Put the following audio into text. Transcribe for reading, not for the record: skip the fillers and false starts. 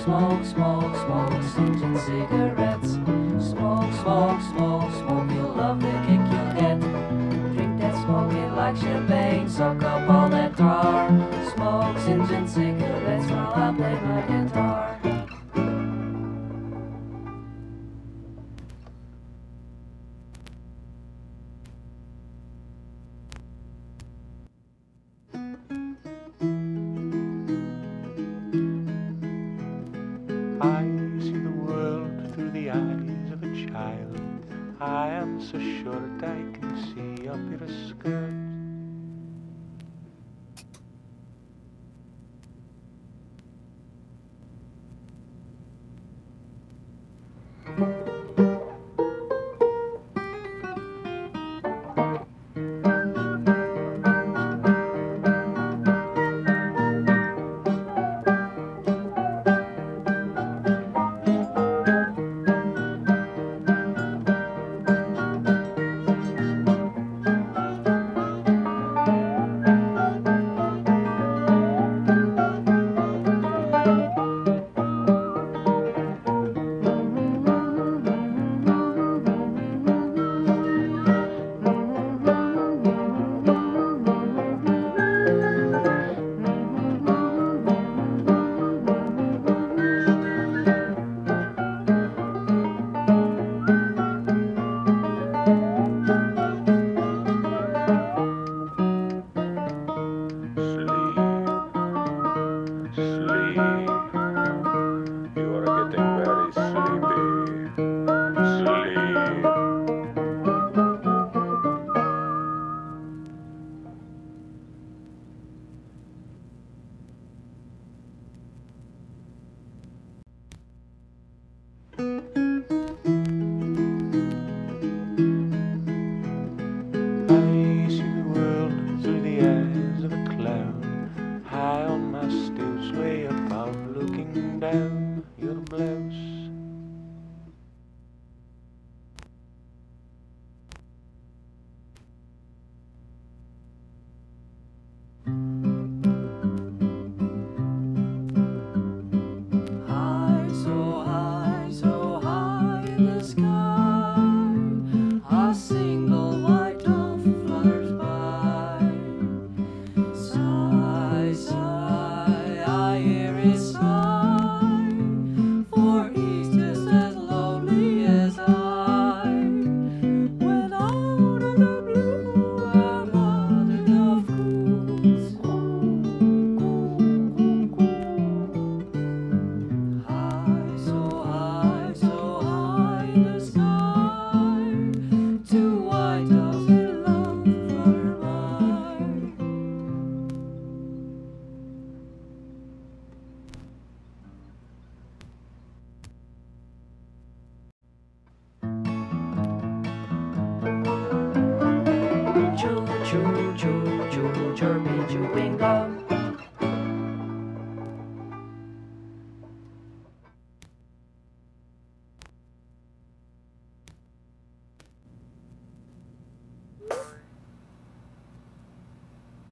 Smoke, smoke, smoke, St. cigarettes. Smoke, smoke, smoke, smoke, you'll love the kick you'll get. Drink that smoke, it like champagne, suck up all that tar. Smoke St. cigarettes while I play my guitar. I see the world through the eyes of a child. I am so sure that I